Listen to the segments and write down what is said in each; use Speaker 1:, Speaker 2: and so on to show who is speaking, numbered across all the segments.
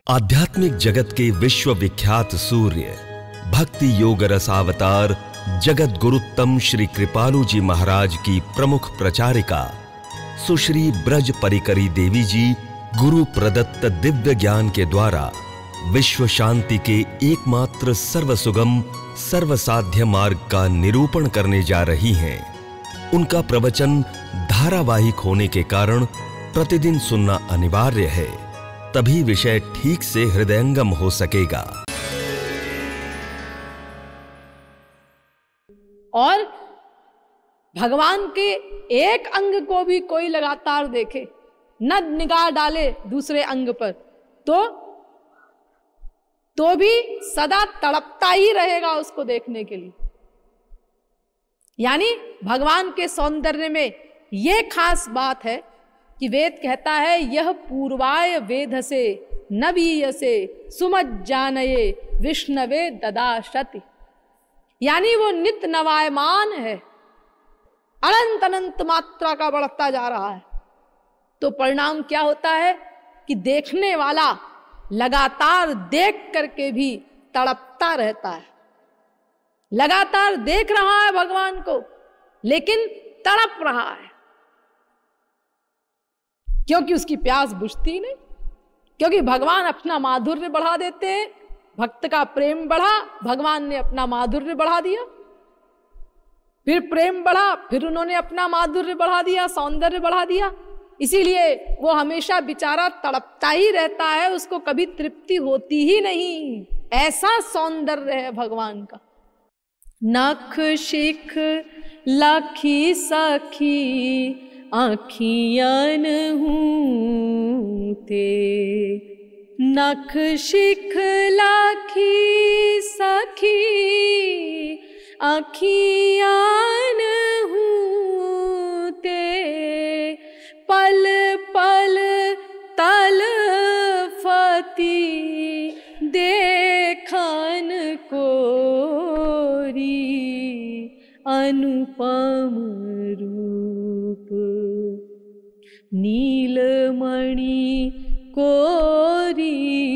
Speaker 1: आध्यात्मिक जगत के विश्वविख्यात सूर्य भक्ति योग रसावतार जगत गुरुत्तम श्री कृपालु जी महाराज की प्रमुख प्रचारिका सुश्री ब्रज परिकरी देवी जी गुरु प्रदत्त दिव्य ज्ञान के द्वारा विश्व शांति के एकमात्र सर्वसुगम सर्वसाध्य मार्ग का निरूपण करने जा रही हैं। उनका प्रवचन धारावाहिक होने के कारण प्रतिदिन सुनना अनिवार्य है, तभी विषय ठीक से हृदयंगम हो सकेगा।
Speaker 2: और भगवान के एक अंग को भी कोई लगातार देखे, न निगाह डाले दूसरे अंग पर, तो भी सदा तड़पता ही रहेगा उसको देखने के लिए। यानी भगवान के सौंदर्य में यह खास बात है कि वेद कहता है यह पूर्वाय वेद से नवीय से सुमज्जानये विष्णवे ददाशति। यानी वो नित नवायमान है, अनंत अनंत मात्रा का बढ़ता जा रहा है। तो परिणाम क्या होता है कि देखने वाला लगातार देख करके भी तड़पता रहता है। लगातार देख रहा है भगवान को, लेकिन तड़प रहा है, क्योंकि उसकी प्यास बुझती नहीं। क्योंकि भगवान अपना माधुर्य बढ़ा देते हैं, भक्त का प्रेम बढ़ा, भगवान ने अपना माधुर्य बढ़ा दिया, फिर प्रेम बढ़ा, फिर उन्होंने अपना माधुर्य बढ़ा दिया, सौंदर्य बढ़ा दिया। इसीलिए वो हमेशा बेचारा तड़पता ही रहता है, उसको कभी तृप्ति होती ही नहीं। ऐसा सौंदर्य है भगवान का। नख शिख लाखी सखी आखियान हूँ ते, नख शिख लाखी सखी आखियान हूँ ते, पल पल तल फती देखन कोरी अनुपम रूप, नीलमणि कोरी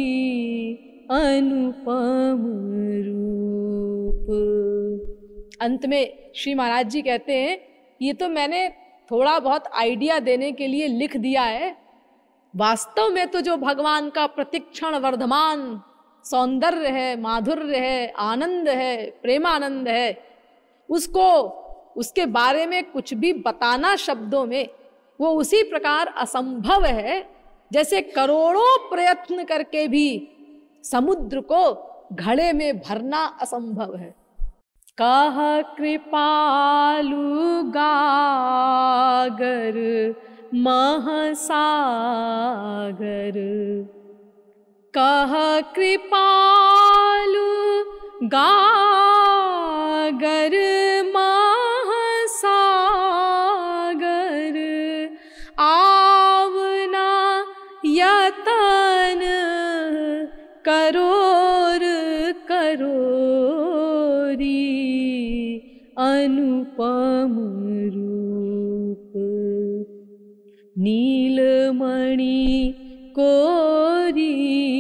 Speaker 2: अनुपम रूप। अंत में श्री महाराज जी कहते हैं, ये तो मैंने थोड़ा बहुत आइडिया देने के लिए लिख दिया है, वास्तव में तो जो भगवान का प्रतिक्षण वर्धमान सौंदर्य है, माधुर्य है, आनंद है, प्रेमानंद है, उसको उसके बारे में कुछ भी बताना शब्दों में वो उसी प्रकार असंभव है जैसे करोड़ों प्रयत्न करके भी समुद्र को घड़े में भरना असंभव है। कह कृपालु गागर महासागर, कह कृपालु गागर महासागर, आवना यतन करोर करोरी अनुपम रूप, नीलमणि कोरी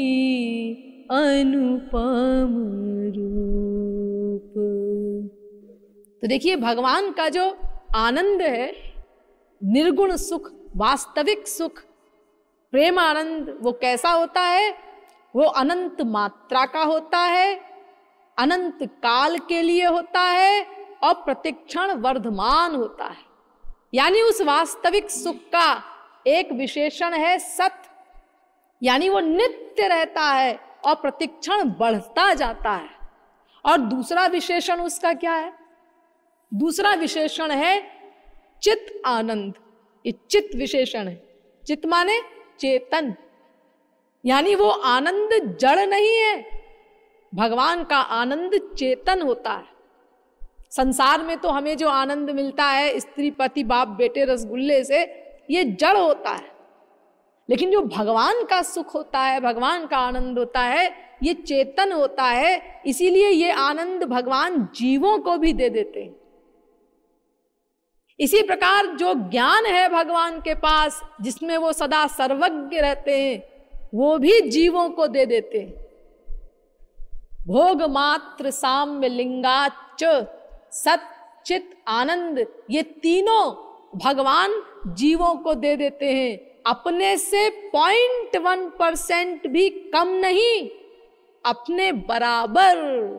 Speaker 2: अनुपम रूप। तो देखिए भगवान का जो आनंद है, निर्गुण सुख, वास्तविक सुख, प्रेम आनंद, वो कैसा होता है? वो अनंत मात्रा का होता है, अनंत काल के लिए होता है और प्रतिक्षण वर्धमान होता है। यानी उस वास्तविक सुख का एक विशेषण है सत, यानी वो नित्य रहता है और प्रतिक्षण बढ़ता जाता है। और दूसरा विशेषण उसका क्या है? दूसरा विशेषण है चित आनंद। ये चित विशेषण है। चित माने चेतन, यानी वो आनंद जड़ नहीं है, भगवान का आनंद चेतन होता है। संसार में तो हमें जो आनंद मिलता है स्त्री पति बाप बेटे रसगुल्ले से, ये जड़ होता है, लेकिन जो भगवान का सुख होता है, भगवान का आनंद होता है, ये चेतन होता है। इसीलिए ये आनंद भगवान जीवों को भी दे देते हैं। इसी प्रकार जो ज्ञान है भगवान के पास, जिसमें वो सदा सर्वज्ञ रहते हैं, वो भी जीवों को दे देते हैं। भोग मात्र साम्य लिंगाच सत चित आनंद, ये तीनों भगवान जीवों को दे देते हैं, अपने से 0.1% भी कम नहीं, अपने बराबर।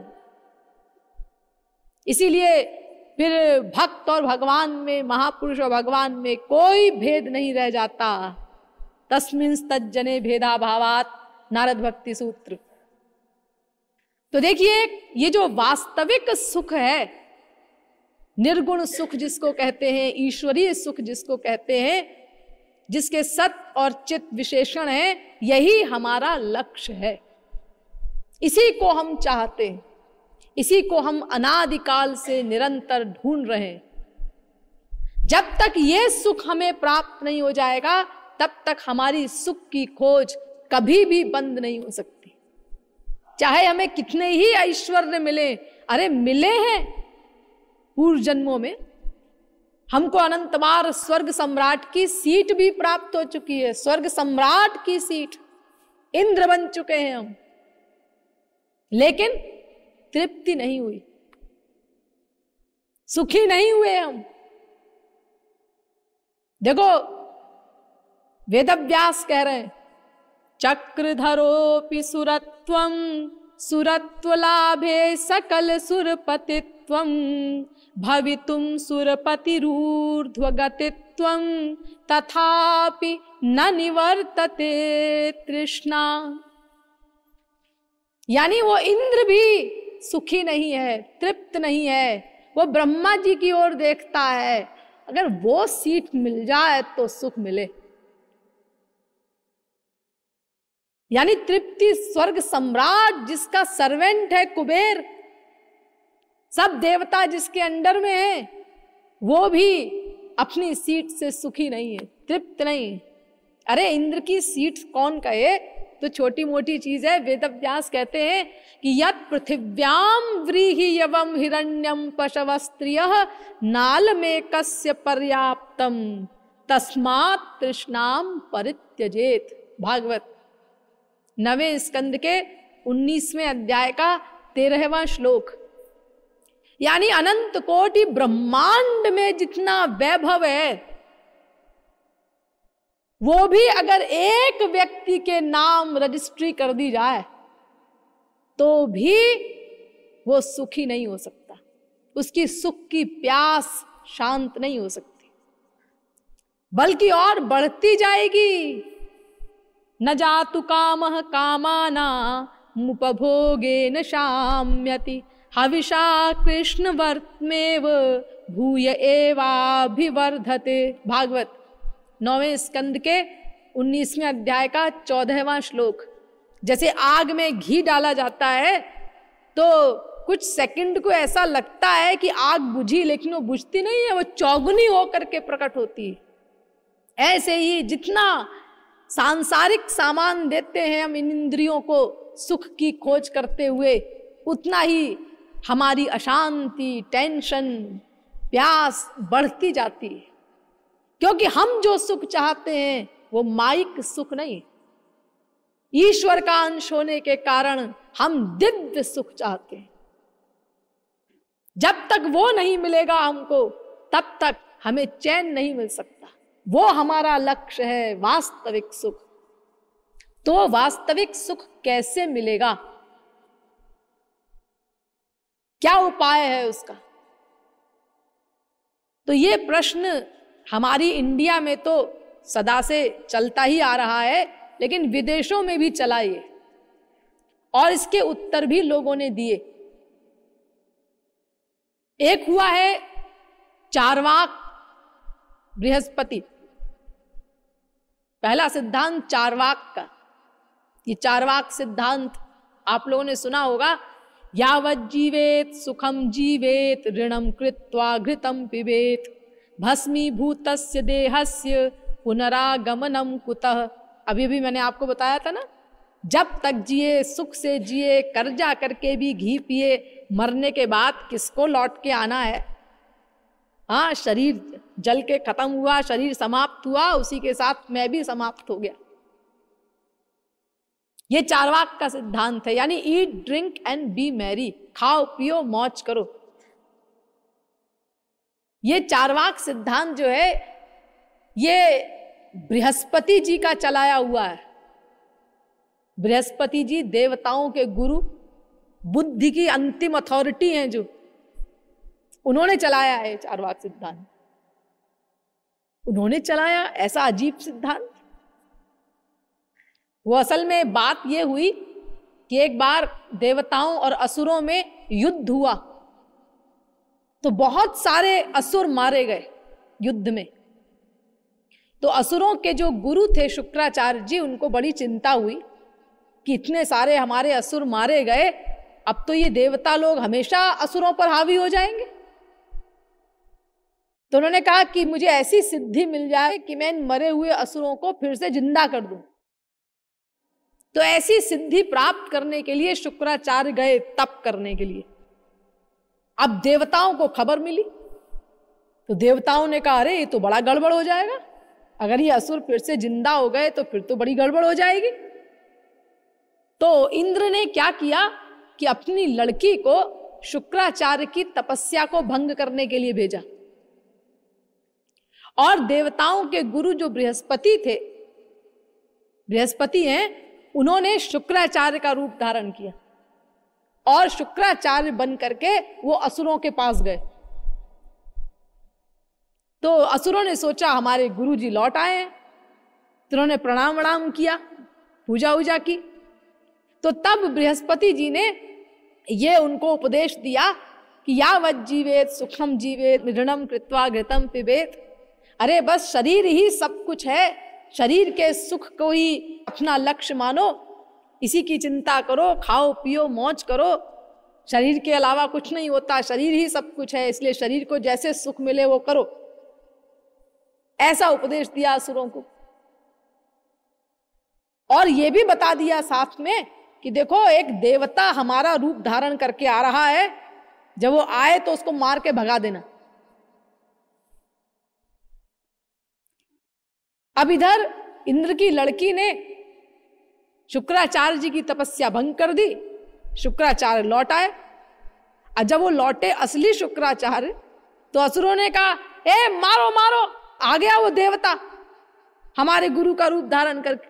Speaker 2: इसीलिए फिर भक्त और भगवान में, महापुरुष और भगवान में कोई भेद नहीं रह जाता। तस्मिन् तज्जने भेदा भावात, नारद भक्ति सूत्र। तो देखिए, ये जो वास्तविक सुख है, निर्गुण सुख जिसको कहते हैं, ईश्वरीय सुख जिसको कहते हैं, जिसके सत और चित विशेषण है, यही हमारा लक्ष्य है। इसी को हम चाहते हैं, इसी को हम अनादिकाल से निरंतर ढूंढ रहे हैं। जब तक ये सुख हमें प्राप्त नहीं हो जाएगा, तब तक हमारी सुख की खोज कभी भी बंद नहीं हो सकती। चाहे हमें कितने ही ऐश्वर्य मिले, अरे मिले हैं पूर्व जन्मों में, हमको अनंत बार स्वर्ग सम्राट की सीट भी प्राप्त हो चुकी है, स्वर्ग सम्राट की सीट, इंद्र बन चुके हैं हम, लेकिन तृप्ति नहीं हुई, सुखी नहीं हुए हम। देखो, वेदव्यास कह रहे हैं, चक्रधरोपि सुरत्वं सुरत्वलाभे सकल सुरपतित्वं भवितुं सुरपतिरूर्ध्वगतित्वं तथापि न निवर्तते तृष्णा। यानी वो इंद्र भी सुखी नहीं है, तृप्त नहीं है, वो ब्रह्मा जी की ओर देखता है, अगर वो सीट मिल जाए तो सुख मिले। यानी तृप्ति स्वर्ग सम्राट जिसका सर्वेंट है कुबेर, सब देवता जिसके अंडर में है, वो भी अपनी सीट से सुखी नहीं है, तृप्त नहीं। अरे इंद्र की सीट कौन कहे, तो छोटी मोटी चीज है। वेदव्यास कहते हैं कि यत् पृथिव्याम व्रीहि यवम हिरण्यम पशवस्त्रियः नालमेकस्य पर्याप्तम तस्मात् तृष्णाम परित्यजेत। भागवत 9वें स्कंद के 19वें अध्याय का 13वां श्लोक। यानी अनंत कोटि ब्रह्मांड में जितना वैभव है, वो भी अगर एक व्यक्ति के नाम रजिस्ट्री कर दी जाए तो भी वो सुखी नहीं हो सकता, उसकी सुख की प्यास शांत नहीं हो सकती, बल्कि और बढ़ती जाएगी। न जातु कामः कामाना मुपभोगेन शाम्यति हविषा कृष्ण वर्त्मेव भूय एवाभिवर्धते। भागवत 9वें स्कंद के 19वें अध्याय का 14वां श्लोक। जैसे आग में घी डाला जाता है तो कुछ सेकंड को ऐसा लगता है कि आग बुझी, लेकिन वो बुझती नहीं है, वो चौगुनी होकर के प्रकट होती है। ऐसे ही जितना सांसारिक सामान देते हैं हम इन इंद्रियों को सुख की खोज करते हुए, उतना ही हमारी अशांति, टेंशन, प्यास बढ़ती जाती है। क्योंकि हम जो सुख चाहते हैं वो माइक सुख नहीं, ईश्वर का अंश होने के कारण हम दिव्य सुख चाहते हैं। जब तक वो नहीं मिलेगा हमको, तब तक हमें चैन नहीं मिल सकता। वो हमारा लक्ष्य है, वास्तविक सुख। तो वास्तविक सुख कैसे मिलेगा, क्या उपाय है उसका? तो ये प्रश्न हमारी इंडिया में तो सदा से चलता ही आ रहा है, लेकिन विदेशों में भी चला ये, और इसके उत्तर भी लोगों ने दिए। एक हुआ है चार्वाक बृहस्पति, पहला सिद्धांत चार्वाक का। ये चार्वाक सिद्धांत आप लोगों ने सुना होगा, यावत् जीवेत सुखम जीवेत ऋणम कृत्वा घृतम पिबेत भस्मीभूतस्य देहस्य पुनरागमनम कुतः। अभी भी मैंने आपको बताया था ना, जब तक जिए सुख से जिए, कर्जा करके भी घी पिए, मरने के बाद किसको लौट के आना है? हाँ, शरीर जल के खत्म हुआ, शरीर समाप्त हुआ, उसी के साथ मैं भी समाप्त हो गया। ये चार्वाक का सिद्धांत है, यानी eat drink and be merry, खाओ पियो मौज करो। ये चार्वाक सिद्धांत जो है ये बृहस्पति जी का चलाया हुआ है। बृहस्पति जी देवताओं के गुरु, बुद्धि की अंतिम अथॉरिटी हैं, जो उन्होंने चलाया है चार्वाक सिद्धांत। उन्होंने चलाया ऐसा अजीब सिद्धांत। वो असल में बात ये हुई कि एक बार देवताओं और असुरों में युद्ध हुआ, तो बहुत सारे असुर मारे गए युद्ध में। तो असुरों के जो गुरु थे शुक्राचार्य जी, उनको बड़ी चिंता हुई कि इतने सारे हमारे असुर मारे गए, अब तो ये देवता लोग हमेशा असुरों पर हावी हो जाएंगे। तो उन्होंने कहा कि मुझे ऐसी सिद्धि मिल जाए कि मैं इन मरे हुए असुरों को फिर से जिंदा कर दूं। तो ऐसी सिद्धि प्राप्त करने के लिए शुक्राचार्य गए तप करने के लिए। अब देवताओं को खबर मिली, तो देवताओं ने कहा अरे ये तो बड़ा गड़बड़ हो जाएगा, अगर ये असुर फिर से जिंदा हो गए तो फिर तो बड़ी गड़बड़ हो जाएगी। तो इंद्र ने क्या किया कि अपनी लड़की को शुक्राचार्य की तपस्या को भंग करने के लिए भेजा, और देवताओं के गुरु जो बृहस्पति थे, बृहस्पति हैं, उन्होंने शुक्राचार्य का रूप धारण किया और शुक्राचार्य बन करके वो असुरों के पास गए। तो असुरों ने सोचा हमारे गुरु जी लौट आए हैं, तो उन्होंने प्रणाम वणाम किया, पूजा वूजा की। तो तब बृहस्पति जी ने ये उनको उपदेश दिया कि यावत् जीवेत सुखम जीवेत निधनम कृत्वा घृतम पिबेत। अरे बस शरीर ही सब कुछ है, शरीर के सुख को ही अपना लक्ष्य मानो, इसी की चिंता करो, खाओ पियो मौज करो। शरीर के अलावा कुछ नहीं होता, शरीर ही सब कुछ है, इसलिए शरीर को जैसे सुख मिले वो करो। ऐसा उपदेश दिया असुरों को, और ये भी बता दिया साथ में कि देखो एक देवता हमारा रूप धारण करके आ रहा है, जब वो आए तो उसको मार के भगा देना। अब इधर इंद्र की लड़की ने शुक्राचार्य जी की तपस्या भंग कर दी, शुक्राचार्य लौट आए। और जब वो लौटे असली शुक्राचार्य, तो असुरों ने कहा ए मारो मारो, आ गया वो देवता हमारे गुरु का रूप धारण करके,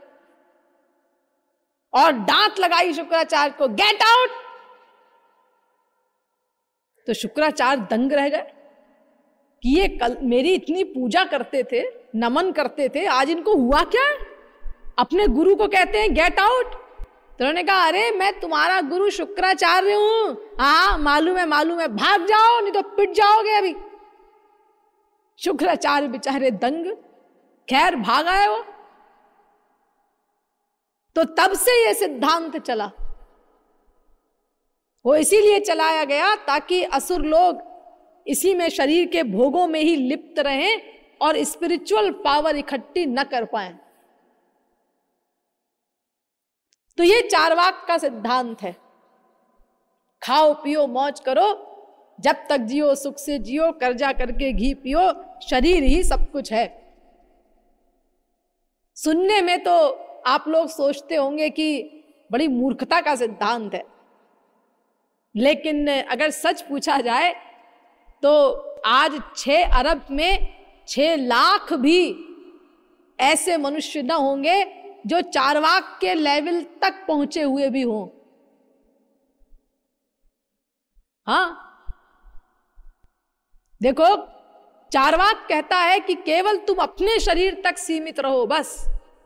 Speaker 2: और डांट लगाई शुक्राचार्य को, गेट आउट। तो शुक्राचार्य दंग रह गए कि ये कल मेरी इतनी पूजा करते थे, नमन करते थे, आज इनको हुआ क्या है? अपने गुरु को कहते हैं गेट आउट। तो उन्होंने कहा अरे मैं तुम्हारा गुरु शुक्राचार्य हूं, हाँ मालूम है, भाग जाओ नहीं तो पिट जाओगे अभी। शुक्राचार्य बेचारे दंग, खैर भाग आए वो। तो तब से ये सिद्धांत चला, वो इसीलिए चलाया गया ताकि असुर लोग इसी में शरीर के भोगों में ही लिप्त रहें और स्पिरिचुअल पावर इकट्ठी न कर पाए। तो ये चार्वाक का सिद्धांत है, खाओ पियो मौज करो, जब तक जियो सुख से जियो, कर्जा करके घी पियो, शरीर ही सब कुछ है। सुनने में तो आप लोग सोचते होंगे कि बड़ी मूर्खता का सिद्धांत है, लेकिन अगर सच पूछा जाए तो आज 6 अरब में 6 लाख भी ऐसे मनुष्य न होंगे जो चार्वाक के लेवल तक पहुंचे हुए भी हों। हाँ देखो, चार्वाक कहता है कि केवल तुम अपने शरीर तक सीमित रहो बस,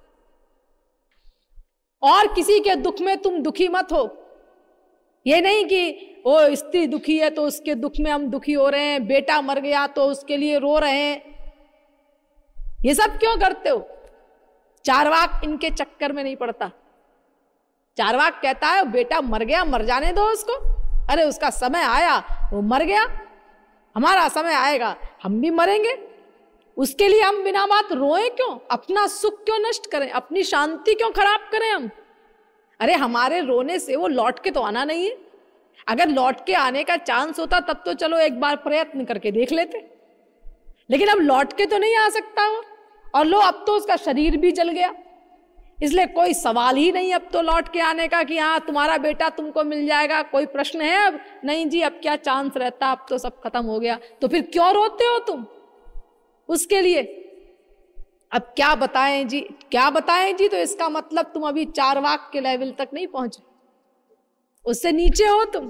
Speaker 2: और किसी के दुख में तुम दुखी मत हो। ये नहीं कि वो स्त्री दुखी है तो उसके दुख में हम दुखी हो रहे हैं, बेटा मर गया तो उसके लिए रो रहे हैं, ये सब क्यों करते हो? चार्वाक इनके चक्कर में नहीं पड़ता। चार्वाक कहता है बेटा मर गया, मर जाने दो उसको, अरे उसका समय आया, वो मर गया, हमारा समय आएगा, हम भी मरेंगे, उसके लिए हम बिना बात रोएं क्यों? अपना सुख क्यों नष्ट करें? अपनी शांति क्यों खराब करें हम? अरे हमारे रोने से वो लौट के तो आना नहीं है। अगर लौट के आने का चांस होता तब तो चलो एक बार प्रयत्न करके देख लेते, लेकिन अब लौट के तो नहीं आ सकता वो। और लो, अब तो उसका शरीर भी जल गया, इसलिए कोई सवाल ही नहीं अब तो लौट के आने का कि हाँ तुम्हारा बेटा तुमको मिल जाएगा, कोई प्रश्न है अब? नहीं जी, अब क्या चांस रहता, अब तो सब खत्म हो गया। तो फिर क्यों रोते हो तुम उसके लिए? अब क्या बताएं जी, क्या बताएं जी? तो इसका मतलब तुम अभी चारवाक के लेवल तक नहीं पहुंचे, उससे नीचे हो तुम।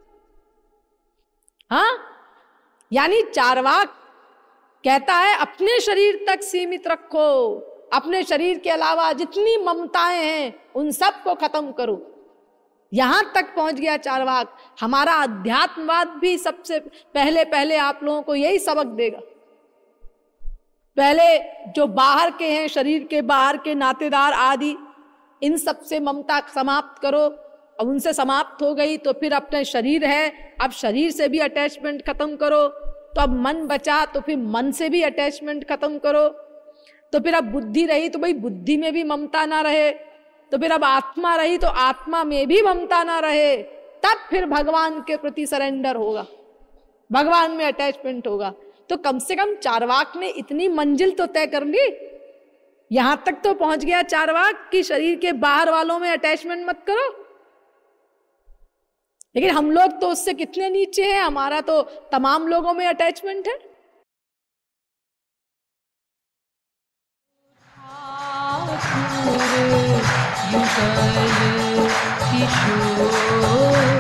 Speaker 2: हाँ, यानी चारवाक कहता है अपने शरीर तक सीमित रखो, अपने शरीर के अलावा जितनी ममताएं हैं उन सब को खत्म करो। यहां तक पहुंच गया चारवाक। हमारा अध्यात्मवाद भी सबसे पहले आप लोगों को यही सबक देगा। पहले जो बाहर के हैं, शरीर के बाहर के नातेदार आदि, इन सब से ममता समाप्त करो। अब उनसे समाप्त हो गई तो फिर अपने शरीर है, अब शरीर से भी अटैचमेंट खत्म करो। तो अब मन बचा तो फिर मन से भी अटैचमेंट खत्म करो। तो फिर अब बुद्धि रही तो भाई बुद्धि में भी ममता ना रहे। तो फिर अब आत्मा रही तो आत्मा में भी ममता ना रहे। तब फिर भगवान के प्रति सरेंडर होगा, भगवान में अटैचमेंट होगा। तो कम से कम चारवाक ने इतनी मंजिल तो तय कर ली। यहां तक तो पहुंच गया चारवाक कि शरीर के बाहर वालों में अटैचमेंट मत करो। लेकिन हम लोग तो उससे कितने नीचे हैं, हमारा तो तमाम लोगों में अटैचमेंट है। किशोर